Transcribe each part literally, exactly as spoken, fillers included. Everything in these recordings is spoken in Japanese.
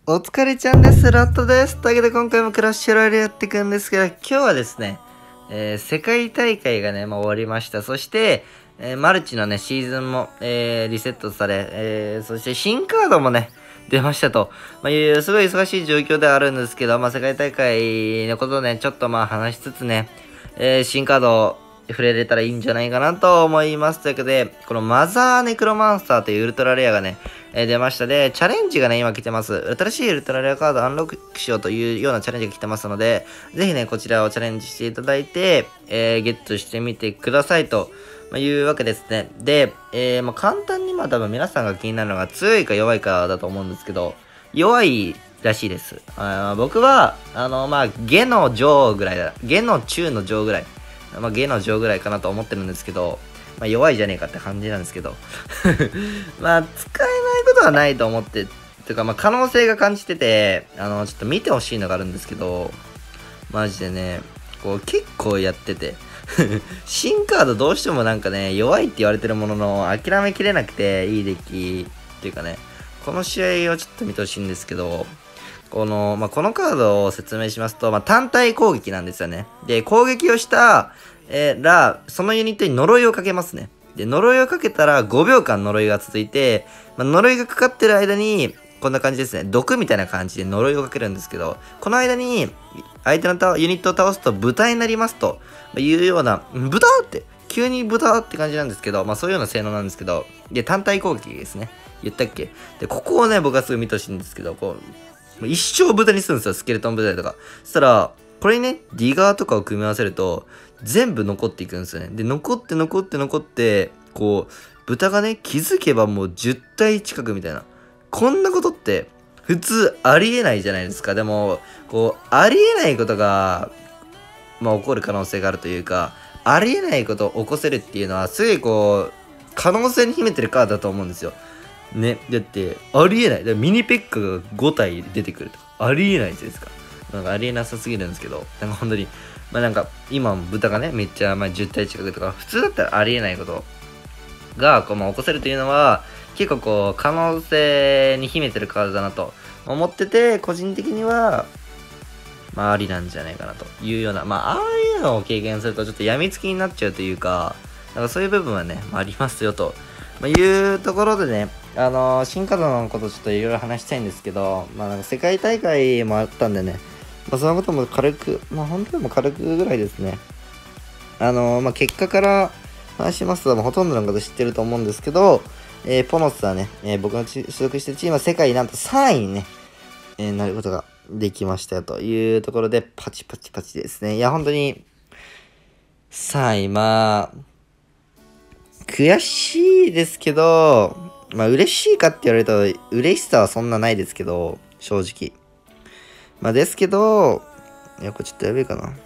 お疲れちゃんです。ラットです。というわけで今回もクラッシュロイヤルやっていくんですけど、今日はですね、えー、世界大会がね、まあ、終わりました。そして、えー、マルチのね、シーズンも、えー、リセットされ、えー、そして新カードもね、出ましたと、まあ、いう、すごい忙しい状況ではあるんですけど、まあ、世界大会のことをね、ちょっとまあ話しつつね、えー、新カード触れれたらいいんじゃないかなと思います。というわけで、このマザーネクロマンスターというウルトラレアがね、えー、出ましたで、チャレンジがね、今来てます。新しいウルトラレアカードアンロックしようというようなチャレンジが来てますので、ぜひね、こちらをチャレンジしていただいて、えー、ゲットしてみてくださいと、まあ、いうわけですね。で、えー、まあ、簡単にまあ多分皆さんが気になるのが強いか弱いかだと思うんですけど、弱いらしいです。あ僕は、あの、まあ、下の上ぐらいだ。下の中の上ぐらい。まあ、下の上ぐらいかなと思ってるんですけど、まあ、弱いじゃねえかって感じなんですけど。まあ、使えないことはないと思って、てか、まあ、可能性が感じてて、あの、ちょっと見てほしいのがあるんですけど、マジでね、こう、結構やってて、新カードどうしてもなんかね、弱いって言われてるものの、諦めきれなくて、いいデッキっていうかね、この試合をちょっと見てほしいんですけど、この、まあ、このカードを説明しますと、まあ、単体攻撃なんですよね。で、攻撃をした、えー、ら、そのユニットに呪いをかけますね。で、呪いをかけたらごびょうかん呪いが続いて、まあ、呪いがかかってる間に、こんな感じですね。毒みたいな感じで呪いをかけるんですけど、この間に、相手のユニットを倒すと豚になりますというような、豚って、急に豚って感じなんですけど、まあそういうような性能なんですけど、で、単体攻撃ですね。言ったっけ？で、ここをね、僕はすぐ見てほしいんですけど、こう、一生豚にするんですよ、スケルトン豚とか。そしたら、これにね、ディガーとかを組み合わせると、全部残っていくんですよね。で、残って残って残って、こう、豚がね、気づけばもうじゅったい近くみたいな。こんなことって、普通ありえないじゃないですか。でも、こう、ありえないことが、まあ起こる可能性があるというか、ありえないことを起こせるっていうのは、すごいこう、可能性に秘めてるカードだと思うんですよ。ね。だって、ありえない。だミニペッカがごたい出てくるとか。ありえないじゃないですか。なんかありえなさすぎるんですけど、なんか本当に、まあなんか、今も豚がね、めっちゃ、まあじゅったい近くとか、普通だったらありえないことが、こう、まあ起こせるというのは、結構こう、可能性に秘めてるカードだなと思ってて、個人的には、まあありなんじゃないかなというような、まあああいうのを経験するとちょっと病みつきになっちゃうというか、なんかそういう部分はね、まあ、ありますよと、まあ、いうところでね、あのー、新カードのことちょっといろいろ話したいんですけど、まあなんか世界大会もあったんでね、まあそのことも軽く、まあ本当にも軽くぐらいですね。あのー、まあ結果から話しますと、ほとんどの方知ってると思うんですけど、えー、ポノスはね、えー、僕の所属してるチームは世界なんとさんいにね、えー、なることができましたよというところで、パチパチパチですね。いや、本当に、さんい、まあ、悔しいですけど、まあ、嬉しいかって言われると、嬉しさはそんなないですけど、正直。まあ、ですけど、いや、これちょっとやべえかな。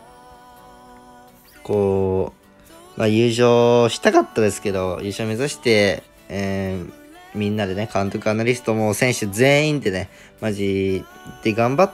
こう、まあ、優勝したかったですけど、優勝目指して、えー、みんなでね、監督、アナリストも選手全員でね、マジで頑張って、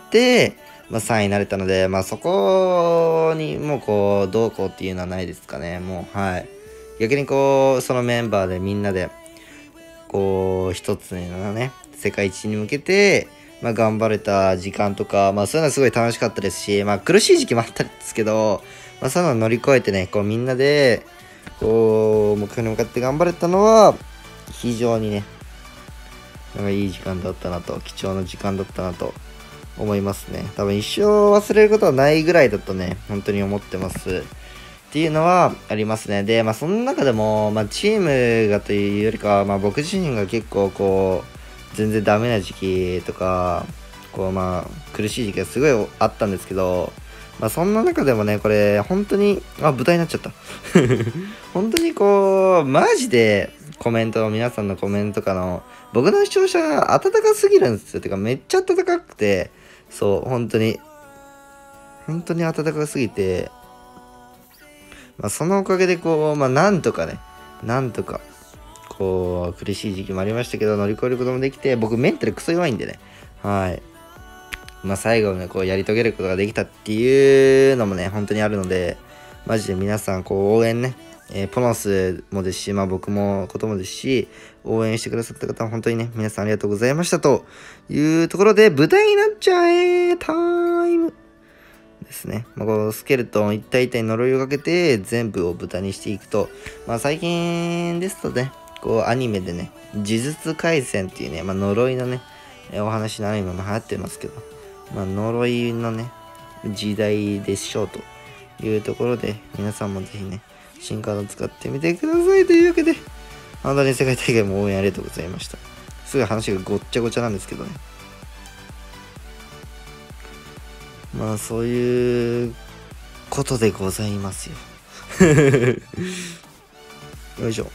まあ、さんいになれたので、まあ、そこにもうこう、どうこうっていうのはないですかね、もう、はい。逆にこう、そのメンバーでみんなで、こう、一つのね、世界一に向けて、まあ、頑張れた時間とか、まあ、そういうのはすごい楽しかったですし、まあ、苦しい時期もあったんですけど、まあ、そういうのを乗り越えてね、こう、みんなで、こう、目標に向かって頑張れたのは、非常にね、なんかいい時間だったなと、貴重な時間だったなと思いますね。多分一生忘れることはないぐらいだとね、本当に思ってます。っていうのはありますね。で、まあその中でも、まあチームがというよりかは、まあ僕自身が結構こう、全然ダメな時期とか、こうまあ苦しい時期がすごいあったんですけど、まあそんな中でもね、これ本当に、あ、豚になっちゃった。本当にこう、マジでコメント、皆さんのコメントとかの、僕の視聴者温かすぎるんですよ。てかめっちゃ温かくて、そう、本当に、本当に温かすぎて、まあ、そのおかげでこう、まあ、なんとかね、なんとか、こう、苦しい時期もありましたけど、乗り越えることもできて、僕メンタルクソ弱いんでね、はい。まあ、最後ね、こう、やり遂げることができたっていうのもね、本当にあるので、マジで皆さん、こう、応援ね、 えー、ポノスもですし、まあ僕もこともですし、応援してくださった方は本当にね、皆さんありがとうございましたというところで、舞台になっちゃえタイムですね。まあ、こうスケルトン一体一体に呪いをかけて全部を豚にしていくと、まあ最近ですとね、こうアニメでね、呪術廻戦っていうね、まあ呪いのね、お話のアニメも流行ってますけど、まあ呪いのね、時代でしょうというところで、皆さんもぜひね、新カード使ってみてくださいというわけで、本当に世界大会も応援ありがとうございました。すごい話がごっちゃごちゃなんですけどね。まあそういうことでございますよ。よいしょ。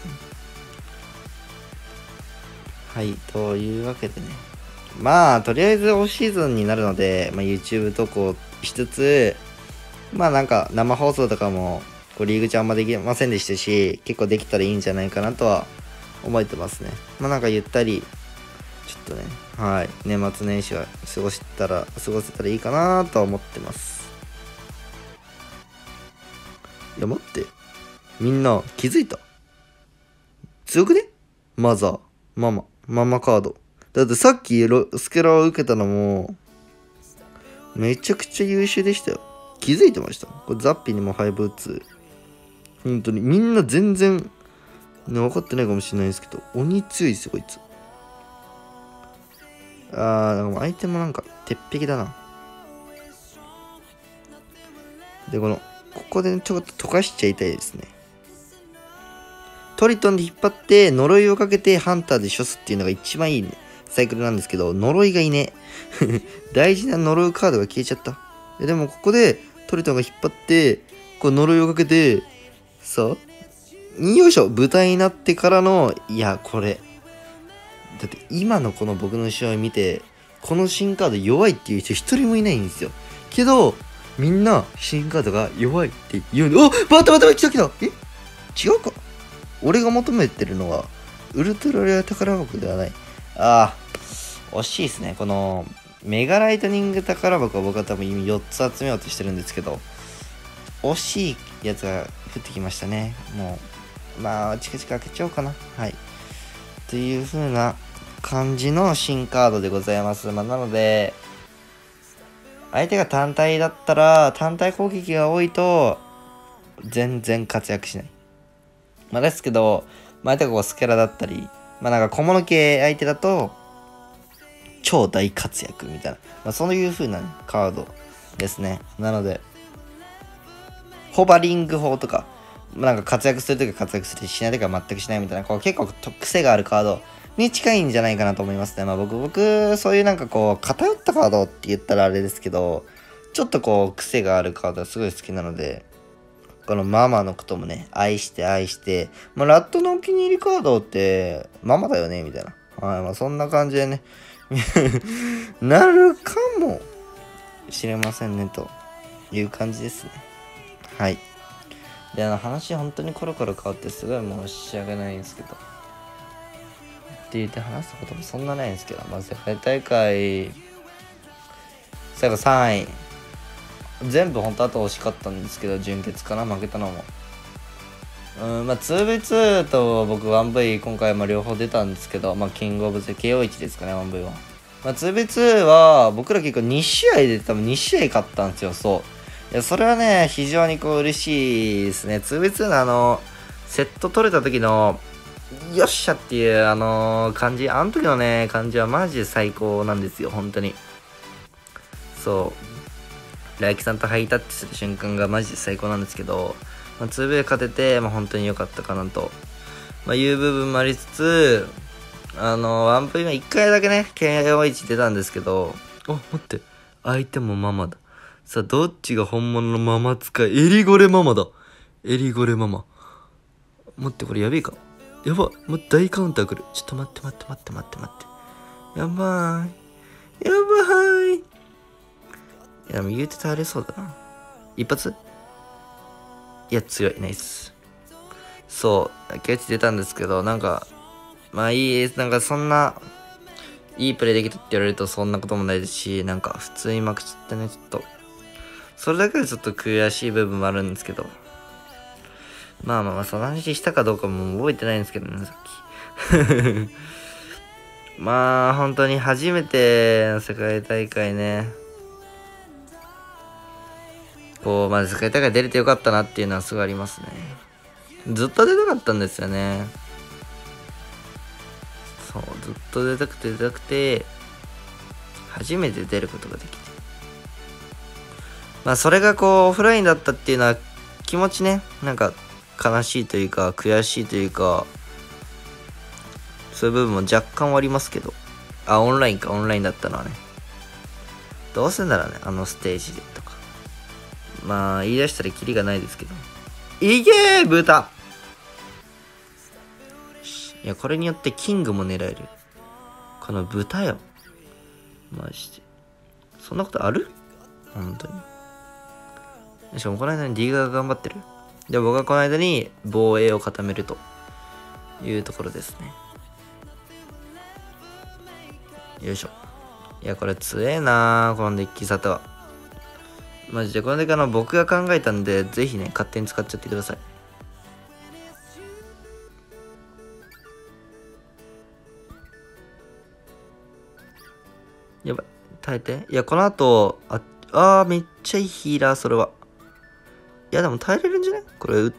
はい、というわけでね。まあとりあえずオフシーズンになるので、まあ、YouTube 投稿しつつ、まあなんか生放送とかもこうリーグちゃんあんまできませんでしたし、結構できたらいいんじゃないかなとは思ってますね。まあなんかゆったり、ちょっとね、はい、年末年始は過ごしたら、過ごせたらいいかなとは思ってます。いや待って、みんな気づいた？強くね？マザー、ママ、ママカード。だってさっきスケラを受けたのも、めちゃくちゃ優秀でしたよ。気づいてました？これザッピにもファイブ打つ。本当にみんな全然、ね、分かってないかもしれないですけど、鬼強いですよ、こいつ。あー、なんか相手もなんか、鉄壁だな。で、この、ここで、ね、ちょっと溶かしちゃいたいですね。トリトンで引っ張って、呪いをかけて、ハンターで処すっていうのが一番いいね、サイクルなんですけど、呪いがいねえ。大事な呪うカードが消えちゃった。でも、ここで、トリトンが引っ張って、こう呪いをかけて、さあ、よいしょ、豚になってからの、いや、これ。だって今のこの僕の試合を見て、この新カード弱いっていう人一人もいないんですよ。けど、みんな新カードが弱いって言うの。お、待って待って、来た来た。え、違うか？俺が求めてるのは、ウルトラレア宝箱ではない。ああ、惜しいですね。この、メガライトニング宝箱は僕は多分今よっつ集めようとしてるんですけど、惜しいやつが降ってきましたね。もう、まあ、チカチカ開けちゃおうかな。はい。という風な感じの新カードでございます。まあ、なので、相手が単体だったら、単体攻撃が多いと、全然活躍しない。まあ、ですけど、まあ、相手がこうスケラだったり、まあ、なんか小物系相手だと、超大活躍みたいな、まあ、そういう風な、ね、カードですね。なので、ホバリング法とか、なんか活躍するときは活躍するし、しないときは全くしないみたいな、こう結構癖があるカードに近いんじゃないかなと思いますね。まあ僕、僕、そういうなんかこう、偏ったカードって言ったらあれですけど、ちょっとこう、癖があるカードがすごい好きなので、このママのこともね、愛して愛して、まあラットのお気に入りカードって、ママだよねみたいな。はい、まあそんな感じでね、なるかもしれませんね、という感じですね。はい。で、あの話本当にコロコロ変わってすごい申し訳ないんですけど。って言って話すこともそんなないんですけど、まあ世界大会、最後さんい。全部本当あと惜しかったんですけど、準決かな、負けたのも。うん、まあ ツーブイツー と僕 ワンブイ 今回も両方出たんですけど、まあキングオブザ ケーオーワン ですかね、ワンブイ は。まあ ツーブイツー は僕ら結構に試合で多分に試合勝ったんですよ、そう。いや、それはね、非常にこう嬉しいですね。ツーブイツー のあの、セット取れた時の、よっしゃっていうあの感じ、あの時のね、感じはマジで最高なんですよ、本当に。そう。ライキさんとハイタッチする瞬間がマジで最高なんですけど、まあ、ツーブイ 勝てて、まあ、本当に良かったかなと、まあ、いう部分もありつつ、あの、ワンブイはいっかいだけね、ケーオーワン 出たんですけど、あ、待って、相手もママだ。さあ、どっちが本物のママ使い？エリゴレママだ。エリゴレママ。待って、これやべえか。やば、もう大カウンター来る。ちょっと待って待って待って待って待って。やばい。やばい。いや、でも言うて倒れそうだな。一発？いや、強い。ナイス。そう、ケチ出たんですけど、なんか、まあいい、なんかそんな、いいプレイできたって言われるとそんなこともないですし、なんか普通に負けちゃってね、ちょっと、それだけでちょっと悔しい部分もあるんですけど、 まあまあまあ、その話したかどうかも覚えてないんですけどね、さっき。まあ、本当に初めての世界大会ね。こう、まず世界大会出れてよかったなっていうのはすごいありますね。ずっと出たかったんですよね。そう、ずっと出たくて出たくて、初めて出ることができて。まあ、それがこう、オフラインだったっていうのは、気持ちね、なんか、悲しいというか、悔しいというか、そういう部分も若干はありますけど。あ、オンラインか、オンラインだったのはね。どうせならね、あのステージでとか。まあ、言い出したらキリがないですけど。いけー豚いや、これによってキングも狙える。この豚よ。マジで。そんなことある本当に。しかもこの間に D が頑張ってる。で、僕はこの間に防衛を固めるというところですね。よいしょ。いや、これ強えなー、このデッキ沙汰は。マジで、このデッキは僕が考えたんで、ぜひね、勝手に使っちゃってください。やばい。耐えて。いや、この後、あ、あー、めっちゃいいヒーラー、それは。いや、でも耐えれるんじゃねこれ、い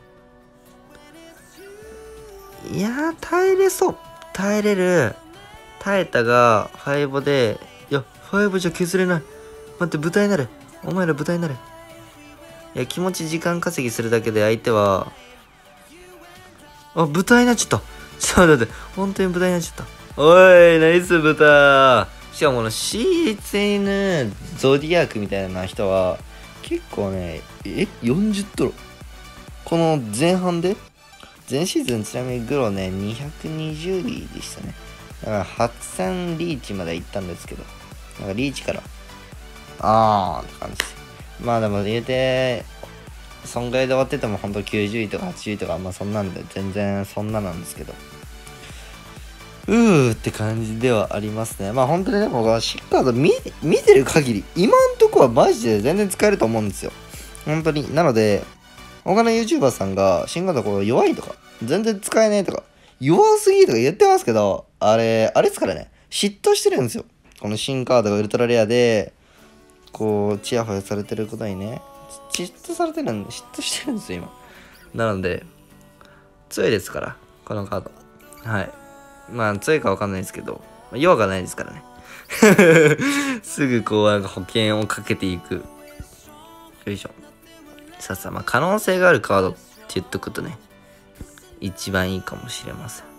やー、耐えれそう。耐えれる。耐えたが、ファイブで、いや、ファイブじゃ削れない。待って、豚になれ。お前ら豚になれ。いや、気持ち時間稼ぎするだけで相手は、あ、豚になっちゃった。ちょっと待って、本当に豚になっちゃった。おい、ナイス豚。しかもこの シーエイチエヌ ゾディアークみたいな人は、結構ね、え、よんじゅうドロ。この前半で前シーズンちなみにグロね、にひゃくにじゅうリーでしたね。だからはちせんリーチまで行ったんですけど、なんかリーチから、あーって感じです。まあでも言うて、そんぐらいで終わっててもほんときゅうじゅういとかはちじゅういとか、まあそんなんで全然そんななんですけど。うーって感じではありますね。まあ本当にでも、シッカード見、見てる限り、今んとこはマジで全然使えると思うんですよ。本当に。なので、他の YouTuber さんが新型こう弱いとか、全然使えないとか、弱すぎとか言ってますけど、あれ、あれですからね、嫉妬してるんですよ。この新カードがウルトラレアで、こう、チヤホヤされてることにね、嫉妬されてるんで、嫉妬してるんですよ、今。なので、強いですから、このカード。はい。まあ、強いかわかんないですけど、弱がないですからね。すぐこう、なんか保険をかけていく。よいしょ。さあさあ、まあ、可能性があるカードって言っとくとね、一番いいかもしれません。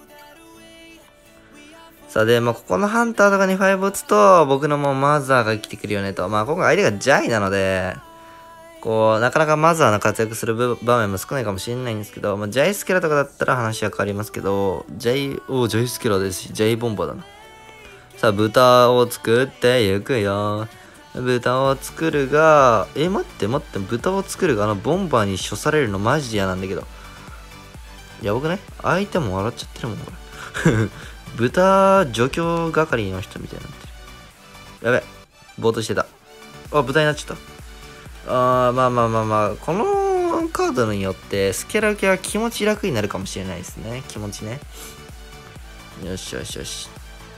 さあ、で、まあ、ここのハンターとかにファイブ打つと、僕のもうマザーが来てくるよねと。まあ、今回相手がジャイなので、こう、なかなかマザーの活躍する場面も少ないかもしれないんですけど、まあ、ジャイスケラとかだったら話は変わりますけど、ジャイ、おジャイスケラですし、ジャイボンバーだな。さあ、豚を作っていくよ。豚を作るが、え、待って待って、豚を作るが、あのボンバーに処されるのマジで嫌なんだけど。やばくない相手も笑っちゃってるもん、これ。豚除去係の人みたいになってる。やべ、ぼーっとしてた。あ、豚になっちゃった。あー、まあまあまあまあ、このカードによって、スケラ受けは気持ち楽になるかもしれないですね。気持ちね。よしよしよし。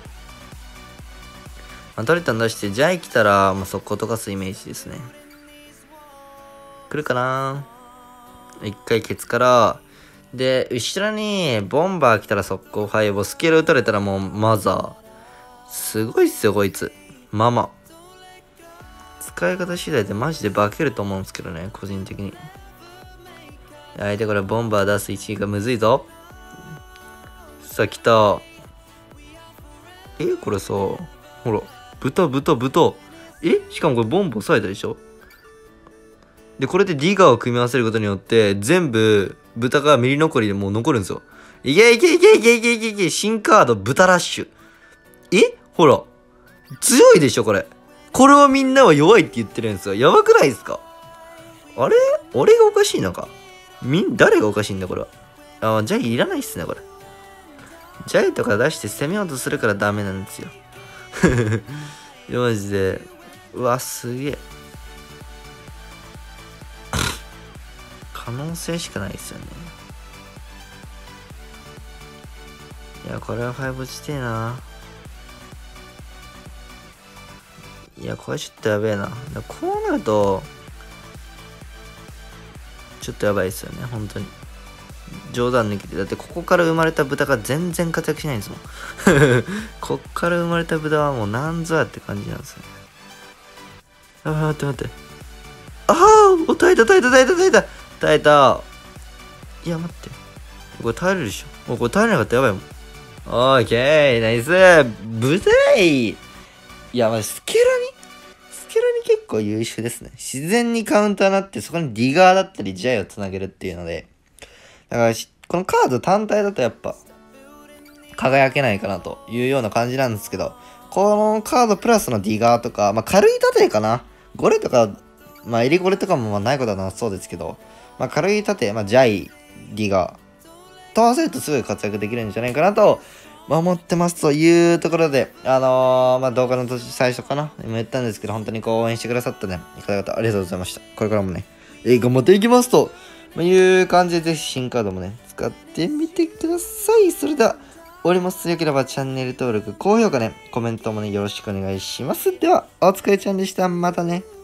まあ、トリトン出して、ジャイ来たら、まあ、速攻溶かすイメージですね。来るかな一回ケツから、で、後ろにボンバー来たら速攻ファイブ、スケール打たれたらもうマザー。すごいっすよ、こいつ。ママ。使い方次第でマジで化けると思うんですけどね、個人的に。相手これボンバー出す一撃がむずいぞ。さあ、来た。え、これさ、ほら、豚、豚、豚。えしかもこれボンバー抑えたでしょで、これでディガーを組み合わせることによって、全部、豚がミリ残りでもう残るんですよ。いけいけいけいけいけいけいけ新カード、豚ラッシュ。えほら。強いでしょ、これ。これはみんなは弱いって言ってるんですよ。やばくないですかあれ俺がおかしいのかみん、誰がおかしいんだ、これは。あ、ジャイいらないっすね、これ。ジャイとか出して攻めようとするからダメなんですよ。いや、マジで。うわ、すげえ。可能性しかないですよね。 や、これはファイブ落ちてえな。いや、これちょっとやべえな。こうなると、ちょっとやばいですよね、本当に。冗談抜きで。だってここから生まれた豚が全然活躍しないんですもん。こっから生まれた豚はもうなんぞやって感じなんですよね。あ、待って待って。ああ、耐えた耐えた耐えた耐えた耐えた。いや、待って。これ耐えれるでしょ。もうこれ耐えれなかったらやばいもん。オーケー、ナイス。豚いいや、まあ、スケラにスケラに結構優秀ですね。自然にカウンターになって、そこにディガーだったりジャイをつなげるっていうので。だからこのカード単体だとやっぱ、輝けないかなというような感じなんですけど、このカードプラスのディガーとか、まあ軽い盾かな。ゴレとか、まあエリゴレとかもまあないことはなさそうですけど、まあ軽い盾、まあジャイ、ディガー、と合わせるとすごい活躍できるんじゃないかなと、まあ、思ってますというところで、あのー、まあ動画の最初かな今言ったんですけど、本当にこう応援してくださったね、方々ありがとうございました。これからもね、えー、頑張っていきますと、まあ、いう感じで、ぜひ新カードもね、使ってみてください。それでは、終わります。よければチャンネル登録、高評価ね、コメントもね、よろしくお願いします。では、お疲れちゃんでした。またね。